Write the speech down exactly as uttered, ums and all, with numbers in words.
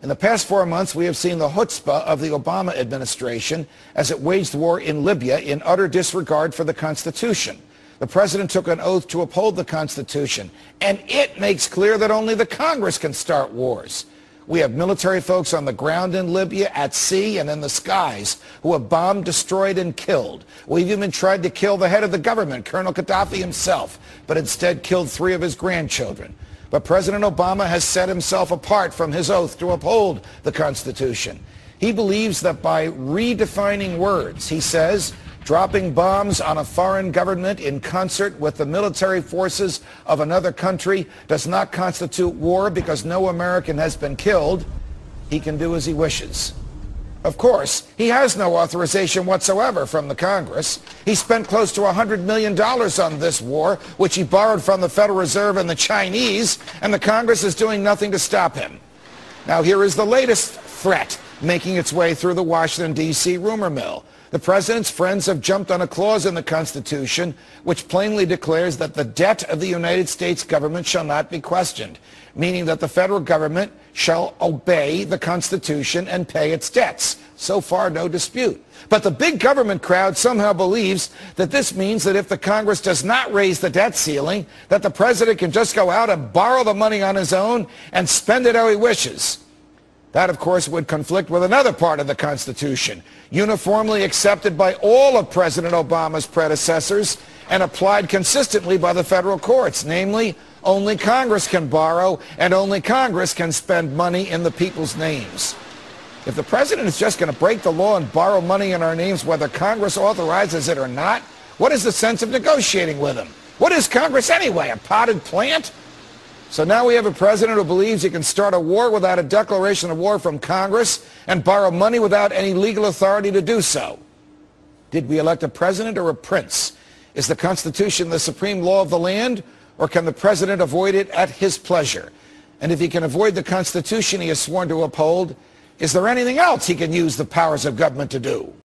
In the past four months, we have seen the chutzpah of the Obama administration as it waged war in Libya in utter disregard for the Constitution. The president took an oath to uphold the Constitution, and it makes clear that only the Congress can start wars. We have military folks on the ground in Libya, at sea, and in the skies who have bombed, destroyed, and killed. We've even tried to kill the head of the government, Colonel Gaddafi himself, but instead killed three of his grandchildren. But President Obama has set himself apart from his oath to uphold the Constitution. He believes that by redefining words, he says, dropping bombs on a foreign government in concert with the military forces of another country does not constitute war because no American has been killed. He can do as he wishes. Of course, he has no authorization whatsoever from the Congress. He spent close to one hundred million dollars on this war, which he borrowed from the Federal Reserve and the Chinese, and the Congress is doing nothing to stop him. Now, here is the latest threat making its way through the Washington, D C rumor mill. The president's friends have jumped on a clause in the Constitution which plainly declares that the debt of the United States government shall not be questioned, meaning that the federal government shall obey the Constitution and pay its debts. So far, no dispute. But the big government crowd somehow believes that this means that if the Congress does not raise the debt ceiling, that the president can just go out and borrow the money on his own and spend it how he wishes. That, of course, would conflict with another part of the Constitution, uniformly accepted by all of President Obama's predecessors and applied consistently by the federal courts, namely, only Congress can borrow and only Congress can spend money in the people's names. If the president is just going to break the law and borrow money in our names whether Congress authorizes it or not, what is the sense of negotiating with him? What is Congress anyway, a potted plant? So now we have a president who believes he can start a war without a declaration of war from Congress and borrow money without any legal authority to do so. Did we elect a president or a prince? Is the Constitution the supreme law of the land, or can the president avoid it at his pleasure? And if he can avoid the Constitution he has sworn to uphold, is there anything else he can use the powers of government to do?